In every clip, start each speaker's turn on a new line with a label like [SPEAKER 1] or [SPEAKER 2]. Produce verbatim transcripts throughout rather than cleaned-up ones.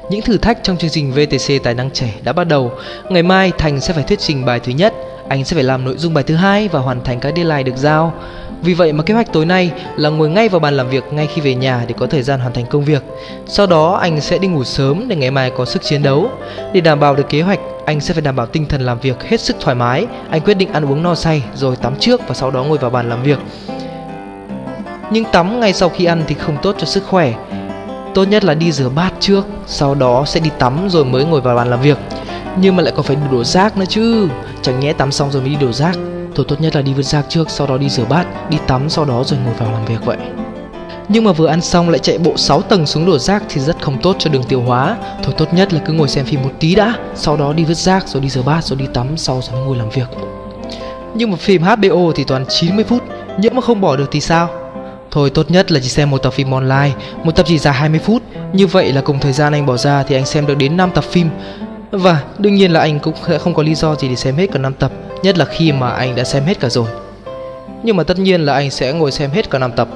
[SPEAKER 1] Những thử thách trong chương trình vê tê xê Tài năng trẻ đã bắt đầu. Ngày mai Thành sẽ phải thuyết trình bài thứ nhất, anh sẽ phải làm nội dung bài thứ hai và hoàn thành các deadline được giao. Vì vậy mà kế hoạch tối nay là ngồi ngay vào bàn làm việc ngay khi về nhà để có thời gian hoàn thành công việc. Sau đó anh sẽ đi ngủ sớm để ngày mai có sức chiến đấu. Để đảm bảo được kế hoạch, anh sẽ phải đảm bảo tinh thần làm việc hết sức thoải mái. Anh quyết định ăn uống no say rồi tắm trước và sau đó ngồi vào bàn làm việc. Nhưng tắm ngay sau khi ăn thì không tốt cho sức khỏe. Tốt nhất là đi rửa bát trước, sau đó sẽ đi tắm rồi mới ngồi vào bàn làm việc. Nhưng mà lại còn phải đổ rác nữa chứ. Chẳng nhẽ tắm xong rồi mới đi đổ rác. Thôi tốt nhất là đi vứt rác trước, sau đó đi rửa bát, đi tắm, sau đó rồi ngồi vào làm việc vậy. Nhưng mà vừa ăn xong lại chạy bộ sáu tầng xuống đổ rác thì rất không tốt cho đường tiêu hóa. Thôi tốt nhất là cứ ngồi xem phim một tí đã, sau đó đi vứt rác, rồi đi rửa bát, rồi đi tắm, sau rồi mới ngồi làm việc. Nhưng mà phim hát bê o thì toàn chín mươi phút, nhỡ mà không bỏ được thì sao? Thôi tốt nhất là chỉ xem một tập phim online, một tập chỉ dài hai mươi phút. Như vậy là cùng thời gian anh bỏ ra thì anh xem được đến năm tập phim. Và đương nhiên là anh cũng sẽ không có lý do gì để xem hết cả năm tập, nhất là khi mà anh đã xem hết cả rồi. Nhưng mà tất nhiên là anh sẽ ngồi xem hết cả năm tập.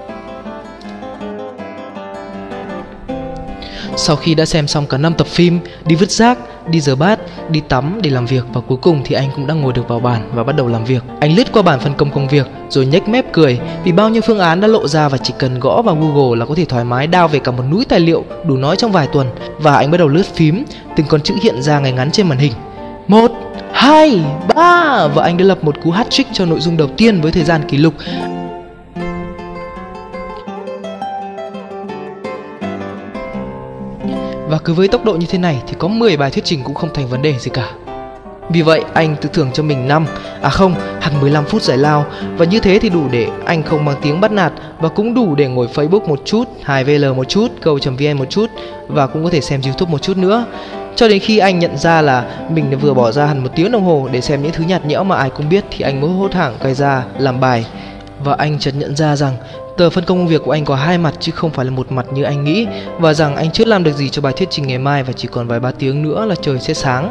[SPEAKER 1] Sau khi đã xem xong cả năm tập phim, đi vứt rác, đi rửa bát, đi tắm, đi làm việc và cuối cùng thì anh cũng đã ngồi được vào bàn và bắt đầu làm việc. Anh lướt qua bảng phân công công việc rồi nhếch mép cười vì bao nhiêu phương án đã lộ ra và chỉ cần gõ vào Google là có thể thoải mái đao về cả một núi tài liệu đủ nói trong vài tuần. Và anh bắt đầu lướt phím, từng con chữ hiện ra ngay ngắn trên màn hình. Một, hai, ba, và anh đã lập một cú hat-trick cho nội dung đầu tiên với thời gian kỷ lục. Và cứ với tốc độ như thế này thì có mười bài thuyết trình cũng không thành vấn đề gì cả. Vì vậy anh tự thưởng cho mình năm, à không, hẳn mười lăm phút giải lao. Và như thế thì đủ để anh không mang tiếng bắt nạt, và cũng đủ để ngồi Facebook một chút, hai V L một chút, go.vn một chút, và cũng có thể xem YouTube một chút nữa. Cho đến khi anh nhận ra là mình đã vừa bỏ ra hẳn một tiếng đồng hồ để xem những thứ nhạt nhẽo mà ai cũng biết thì anh mới hốt hoảng quay ra làm bài. Và anh chợt nhận ra rằng tờ phân công công việc của anh có hai mặt chứ không phải là một mặt như anh nghĩ, và rằng anh chưa làm được gì cho bài thuyết trình ngày mai và chỉ còn vài ba tiếng nữa là trời sẽ sáng.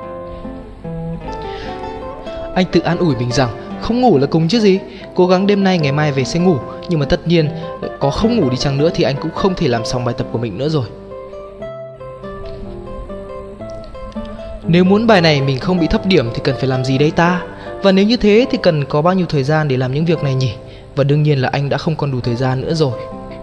[SPEAKER 1] Anh tự an ủi mình rằng không ngủ là cùng chứ gì, cố gắng đêm nay ngày mai về sẽ ngủ. Nhưng mà tất nhiên có không ngủ đi chăng nữa thì anh cũng không thể làm xong bài tập của mình nữa rồi. Nếu muốn bài này mình không bị thấp điểm thì cần phải làm gì đây ta? Và nếu như thế thì cần có bao nhiêu thời gian để làm những việc này nhỉ? Và đương nhiên là anh đã không còn đủ thời gian nữa rồi.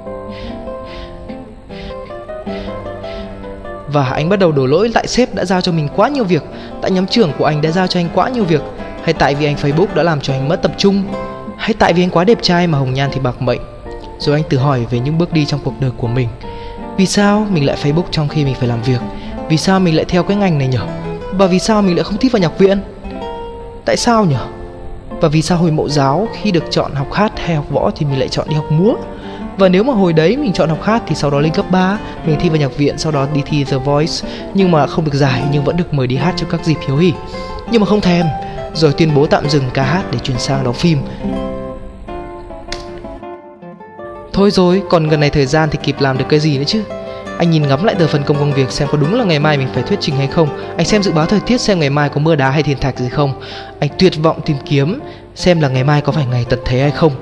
[SPEAKER 1] Và anh bắt đầu đổ lỗi tại sếp đã giao cho mình quá nhiều việc, tại nhóm trưởng của anh đã giao cho anh quá nhiều việc, hay tại vì anh Facebook đã làm cho anh mất tập trung, hay tại vì anh quá đẹp trai mà hồng nhan thì bạc mệnh. Rồi anh tự hỏi về những bước đi trong cuộc đời của mình. Vì sao mình lại Facebook trong khi mình phải làm việc? Vì sao mình lại theo cái ngành này nhỉ? Và vì sao mình lại không thích vào nhạc viện? Tại sao nhỉ? Và vì sao hồi mẫu giáo khi được chọn học hát hay học võ thì mình lại chọn đi học múa? Và nếu mà hồi đấy mình chọn học hát thì sau đó lên cấp ba mình thi vào nhạc viện, sau đó đi thi The Voice, nhưng mà không được giải nhưng vẫn được mời đi hát trong các dịp hiếu hỉ. Nhưng mà không thèm, rồi tuyên bố tạm dừng ca hát để chuyển sang đóng phim. Thôi rồi, còn gần này thời gian thì kịp làm được cái gì nữa chứ? Anh nhìn ngắm lại tờ phân công công việc xem có đúng là ngày mai mình phải thuyết trình hay không. Anh xem dự báo thời tiết xem ngày mai có mưa đá hay thiên thạch gì không. Anh tuyệt vọng tìm kiếm xem là ngày mai có phải ngày tận thế hay không.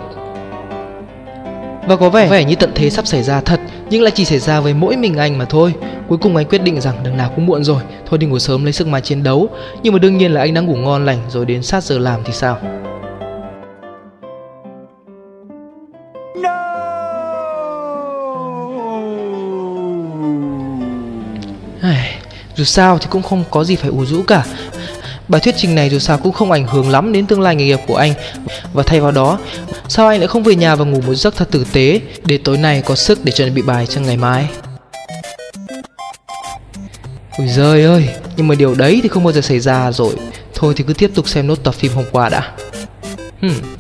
[SPEAKER 1] Và có vẻ, có vẻ như tận thế sắp xảy ra thật, nhưng lại chỉ xảy ra với mỗi mình anh mà thôi. Cuối cùng anh quyết định rằng đằng nào cũng muộn rồi, thôi đi ngủ sớm lấy sức mai chiến đấu. Nhưng mà đương nhiên là anh đang ngủ ngon lành, rồi đến sát giờ làm thì sao? Dù sao thì cũng không có gì phải ủ rũ cả. Bài thuyết trình này dù sao cũng không ảnh hưởng lắm đến tương lai nghề nghiệp của anh. Và thay vào đó, sao anh lại không về nhà và ngủ một giấc thật tử tế để tối nay có sức để chuẩn bị bài cho ngày mai? Ôi giời ơi, nhưng mà điều đấy thì không bao giờ xảy ra rồi. Thôi thì cứ tiếp tục xem nốt tập phim hôm qua đã. Hmm.